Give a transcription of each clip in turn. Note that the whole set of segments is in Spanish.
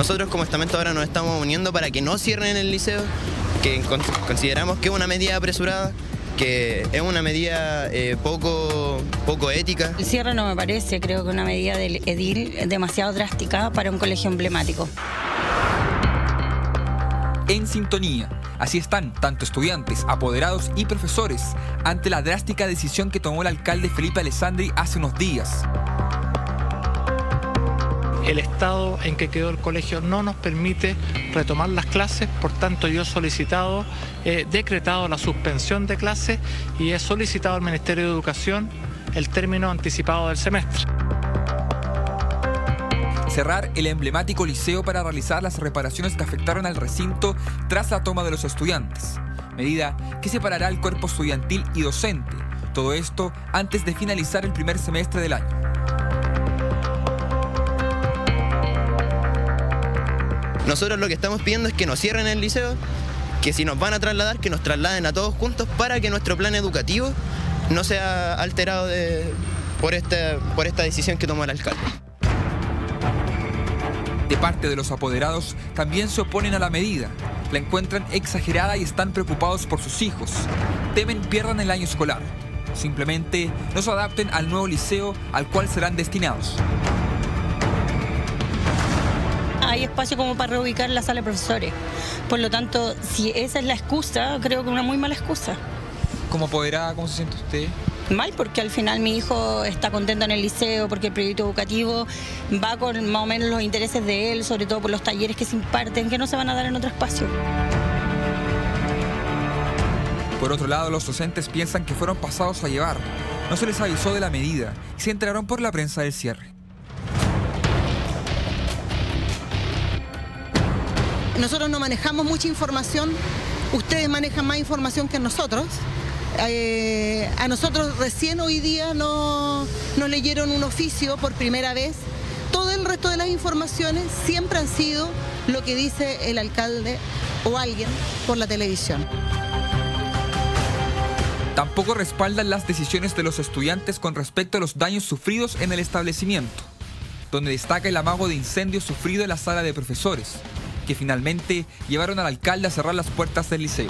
Nosotros como estamento ahora nos estamos uniendo para que no cierren el liceo, que consideramos que es una medida apresurada, que es una medida poco ética. El cierre no me parece, creo que una medida del edil demasiado drástica para un colegio emblemático. En sintonía, así están tanto estudiantes, apoderados y profesores ante la drástica decisión que tomó el alcalde Felipe Alessandri hace unos días. El estado en que quedó el colegio no nos permite retomar las clases, por tanto yo he solicitado, decretado la suspensión de clases y he solicitado al Ministerio de Educación el término anticipado del semestre. Cerrar el emblemático liceo para realizar las reparaciones que afectaron al recinto tras la toma de los estudiantes, medida que separará el cuerpo estudiantil y docente, todo esto antes de finalizar el primer semestre del año. Nosotros lo que estamos pidiendo es que nos cierren el liceo, que si nos van a trasladar, que nos trasladen a todos juntos para que nuestro plan educativo no sea alterado por esta decisión que tomó el alcalde. De parte de los apoderados, también se oponen a la medida. La encuentran exagerada y están preocupados por sus hijos. Temen pierdan el año escolar. Simplemente no se adapten al nuevo liceo al cual serán destinados. Hay espacio como para reubicar la sala de profesores. Por lo tanto, si esa es la excusa, creo que es una muy mala excusa. Como apoderada, ¿cómo se siente usted? Mal, porque al final mi hijo está contento en el liceo, porque el proyecto educativo va con más o menos los intereses de él, sobre todo por los talleres que se imparten, que no se van a dar en otro espacio. Por otro lado, los docentes piensan que fueron pasados a llevar. No se les avisó de la medida y se enteraron por la prensa del cierre. Nosotros no manejamos mucha información, ustedes manejan más información que nosotros. A nosotros recién hoy día nos leyeron un oficio por primera vez. Todo el resto de las informaciones siempre han sido lo que dice el alcalde o alguien por la televisión. Tampoco respaldan las decisiones de los estudiantes con respecto a los daños sufridos en el establecimiento, donde destaca el amago de incendio sufrido en la sala de profesores, que finalmente llevaron al alcalde a cerrar las puertas del liceo.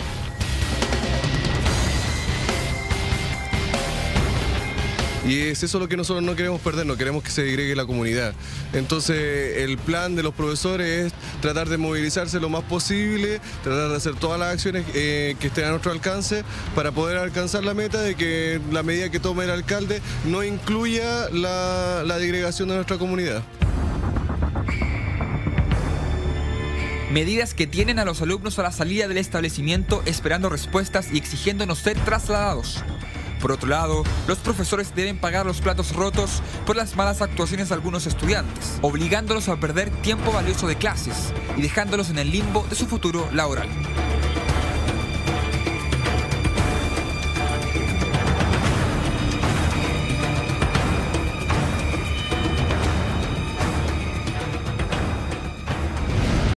Y es eso lo que nosotros no queremos perder, no queremos que se digregue la comunidad. Entonces el plan de los profesores es tratar de movilizarse lo más posible, tratar de hacer todas las acciones que estén a nuestro alcance para poder alcanzar la meta de que la medida que tome el alcalde no incluya la disgregación de nuestra comunidad. Medidas que tienen a los alumnos a la salida del establecimiento esperando respuestas y exigiendo no ser trasladados. Por otro lado, los profesores deben pagar los platos rotos por las malas actuaciones de algunos estudiantes, obligándolos a perder tiempo valioso de clases y dejándolos en el limbo de su futuro laboral.